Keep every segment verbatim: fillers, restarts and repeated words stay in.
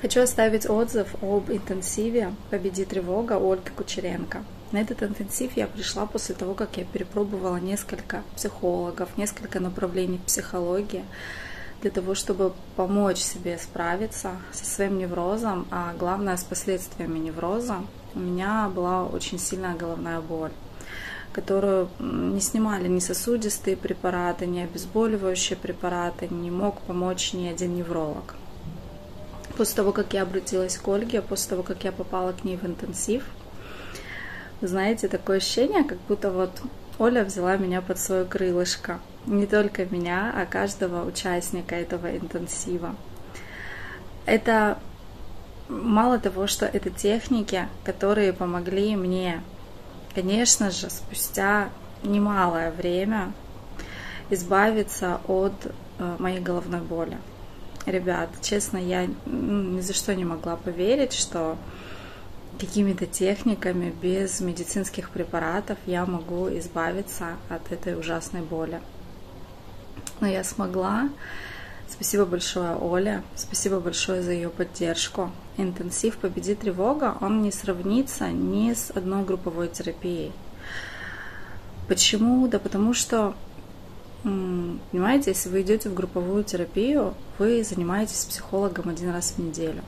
Хочу оставить отзыв об интенсиве «Победи тревога» Ольги Кучеренко. На этот интенсив я пришла после того, как я перепробовала несколько психологов, несколько направлений психологии для того, чтобы помочь себе справиться со своим неврозом, а главное с последствиями невроза. У меня была очень сильная головная боль, которую не снимали ни сосудистые препараты, ни обезболивающие препараты, не мог помочь ни один невролог. После того, как я обратилась к Ольге, после того, как я попала к ней в интенсив, вы знаете, такое ощущение, как будто вот Оля взяла меня под свое крылышко. Не только меня, а каждого участника этого интенсива. Это мало того, что это техники, которые помогли мне, конечно же, спустя немалое время избавиться от моей головной боли. Ребят, честно, я ни за что не могла поверить, что какими-то техниками, без медицинских препаратов я могу избавиться от этой ужасной боли. Но я смогла. Спасибо большое Оле, спасибо большое за ее поддержку. Интенсив «Победи тревога», он не сравнится ни с одной групповой терапией. Почему? Да потому что, понимаете, если вы идете в групповую терапию, вы занимаетесь с психологом один раз в неделю.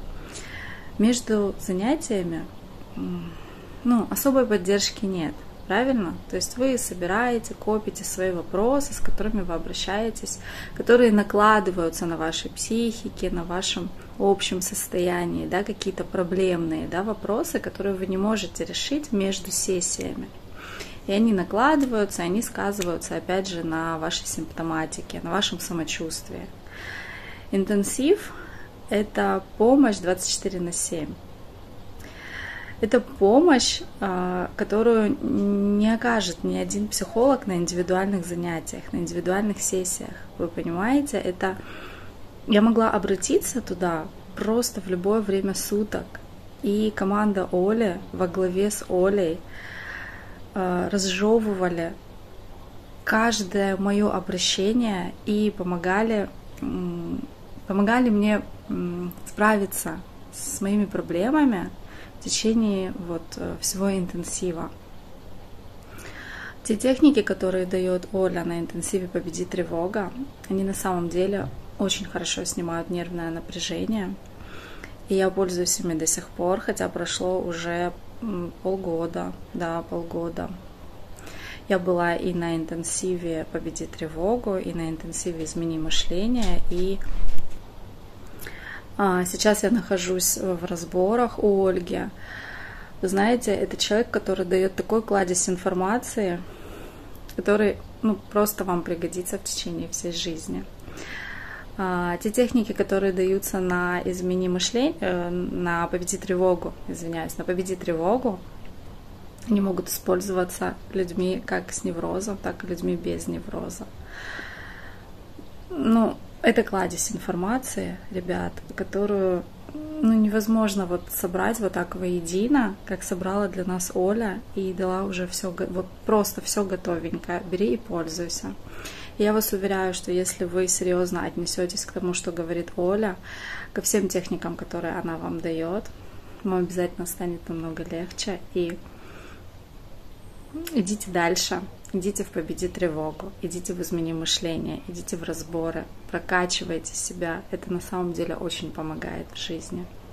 Между занятиями, ну, особой поддержки нет, правильно? То есть вы собираете, копите свои вопросы, с которыми вы обращаетесь, которые накладываются на вашей психике, на вашем общем состоянии, да, какие-то проблемные, да, вопросы, которые вы не можете решить между сессиями. И они накладываются, они сказываются, опять же, на вашей симптоматике, на вашем самочувствии. Интенсив – это помощь двадцать четыре на семь. Это помощь, которую не окажет ни один психолог на индивидуальных занятиях, на индивидуальных сессиях. Вы понимаете, это я могла обратиться туда просто в любое время суток. И команда Оли во главе с Олей разжевывали каждое мое обращение и помогали, помогали мне справиться с моими проблемами в течение вот всего интенсива. Те техники, которые дает Оля на интенсиве «Победи тревога», они на самом деле очень хорошо снимают нервное напряжение. И я пользуюсь ими до сих пор, хотя прошло уже полгода, да, полгода. Я была и на интенсиве «Победи тревогу», и на интенсиве «Измени мышление», и а, сейчас я нахожусь в разборах у Ольги. Вы знаете, это человек, который дает такой кладезь информации, который, ну, просто вам пригодится в течение всей жизни. А, те техники, которые даются на «Измени мышление», на «Победи тревогу», извиняюсь, на «Победи тревогу», они могут использоваться людьми как с неврозом, так и людьми без невроза. Ну, это кладезь информации, ребят, которую, ну, невозможно вот собрать вот так воедино, как собрала для нас Оля и дала уже все, вот просто все готовенькое. Бери и пользуйся. Я вас уверяю, что если вы серьезно отнесетесь к тому, что говорит Оля, ко всем техникам, которые она вам дает, вам обязательно станет намного легче. И идите дальше, идите в «Победи тревогу», идите в «Измени мышление», идите в разборы, прокачивайте себя. Это на самом деле очень помогает в жизни.